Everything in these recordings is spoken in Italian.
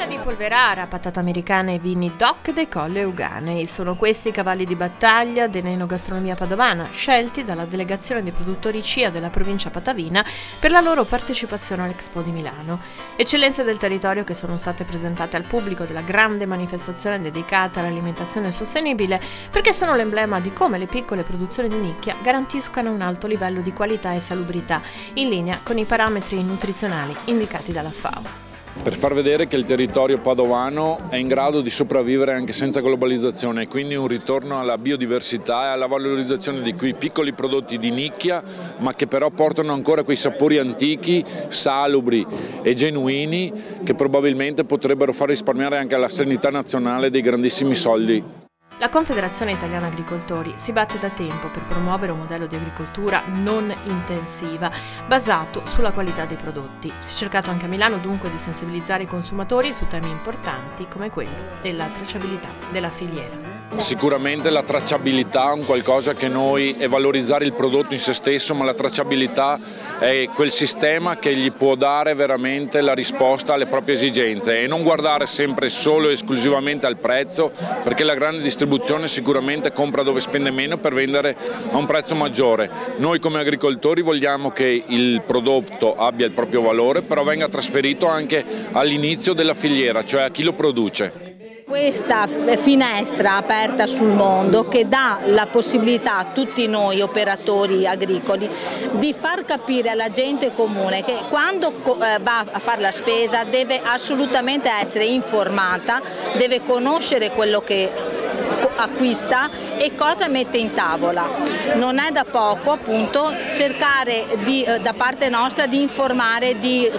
di Polverara, patata americana e vini DOC dei Colle Euganei. Sono questi i cavalli di battaglia dell'enogastronomia padovana, scelti dalla delegazione dei produttori CIA della provincia patavina per la loro partecipazione all'Expo di Milano. Eccellenze del territorio che sono state presentate al pubblico della grande manifestazione dedicata all'alimentazione sostenibile, perché sono l'emblema di come le piccole produzioni di nicchia garantiscano un alto livello di qualità e salubrità, in linea con i parametri nutrizionali indicati dalla FAO. Per far vedere che il territorio padovano è in grado di sopravvivere anche senza globalizzazione e quindi un ritorno alla biodiversità e alla valorizzazione di quei piccoli prodotti di nicchia, ma che però portano ancora quei sapori antichi, salubri e genuini che probabilmente potrebbero far risparmiare anche alla sanità nazionale dei grandissimi soldi. La Confederazione Italiana Agricoltori si batte da tempo per promuovere un modello di agricoltura non intensiva, basato sulla qualità dei prodotti. Si è cercato anche a Milano dunque di sensibilizzare i consumatori su temi importanti come quello della tracciabilità della filiera. Sicuramente la tracciabilità è un qualcosa che è valorizzare il prodotto in se stesso, ma la tracciabilità è quel sistema che gli può dare veramente la risposta alle proprie esigenze e non guardare sempre solo e esclusivamente al prezzo, perché la grande distribuzione sicuramente compra dove spende meno per vendere a un prezzo maggiore. Noi come agricoltori vogliamo che il prodotto abbia il proprio valore, però venga trasferito anche all'inizio della filiera, cioè a chi lo produce. Questa finestra aperta sul mondo che dà la possibilità a tutti noi operatori agricoli di far capire alla gente comune che quando va a fare la spesa deve assolutamente essere informata, deve conoscere quello che acquista e cosa mette in tavola. Non è da poco appunto cercare da parte nostra di informare, di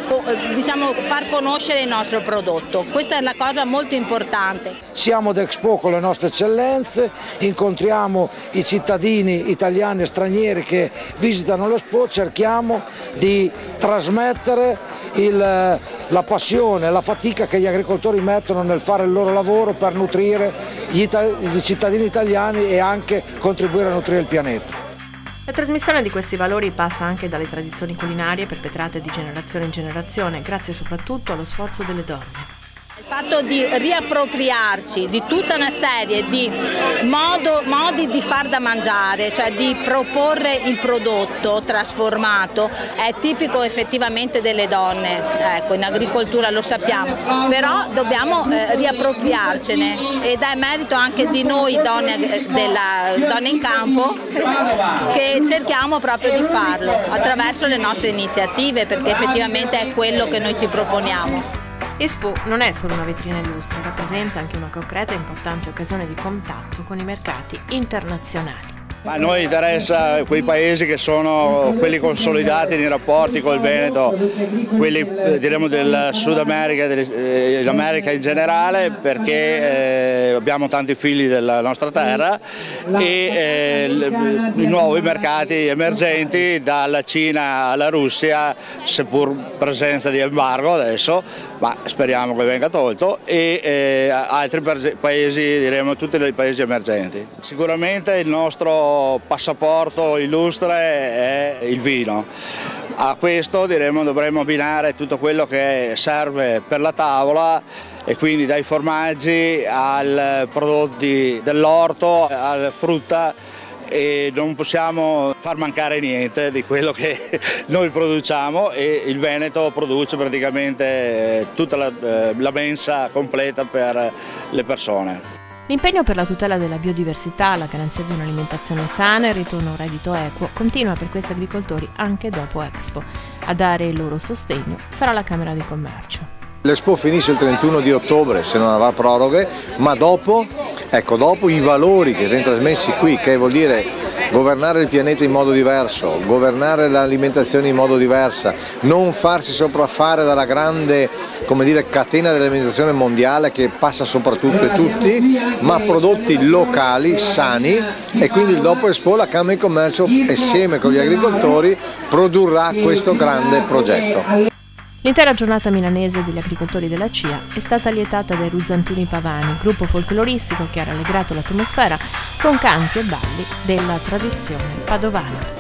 far conoscere il nostro prodotto. Questa è una cosa molto importante. Siamo ad Expo con le nostre eccellenze, incontriamo i cittadini italiani e stranieri che visitano l'Expo, cerchiamo di trasmettere la passione, la fatica che gli agricoltori mettono nel fare il loro lavoro per nutrire i cittadini italiani e anche contribuire a nutrire il pianeta. La trasmissione di questi valori passa anche dalle tradizioni culinarie perpetrate di generazione in generazione, grazie soprattutto allo sforzo delle donne. Il fatto di riappropriarci di tutta una serie di modi di far da mangiare, cioè di proporre il prodotto trasformato, è tipico effettivamente delle donne, ecco, in agricoltura lo sappiamo, però dobbiamo riappropriarcene ed è merito anche di noi donne in campo che cerchiamo proprio di farlo attraverso le nostre iniziative, perché effettivamente è quello che noi ci proponiamo. Expo non è solo una vetrina illustre, rappresenta anche una concreta e importante occasione di contatto con i mercati internazionali. A noi interessa quei paesi che sono quelli consolidati nei rapporti col Veneto, quelli diremo del Sud America e dell'America in generale, perché abbiamo tanti figli della nostra terra e i nuovi mercati emergenti dalla Cina alla Russia, seppur presenza di embargo adesso, ma speriamo che venga tolto, e altri paesi, diremo tutti i paesi emergenti. Sicuramente il nostro passaporto illustre è il vino. A questo dovremmo abbinare tutto quello che serve per la tavola, e quindi dai formaggi ai prodotti dell'orto, alla frutta, e non possiamo far mancare niente di quello che noi produciamo, e il Veneto produce praticamente tutta la mensa completa per le persone. L'impegno per la tutela della biodiversità, la garanzia di un'alimentazione sana e il ritorno a un reddito equo continua per questi agricoltori anche dopo Expo. A dare il loro sostegno sarà la Camera di Commercio. L'Expo finisce il 31 di ottobre se non avrà proroghe, ma dopo i valori che vengono trasmessi qui, che vuol dire governare il pianeta in modo diverso, governare l'alimentazione in modo diverso, non farsi sopraffare dalla grande, catena dell'alimentazione mondiale che passa sopra tutto e tutti, ma prodotti locali, sani, e quindi dopo Expo la Camera di Commercio insieme con gli agricoltori produrrà questo grande progetto. L'intera giornata milanese degli agricoltori della CIA è stata lietata dai Ruzzantini Pavani, gruppo folcloristico che ha rallegrato l'atmosfera con canti e balli della tradizione padovana.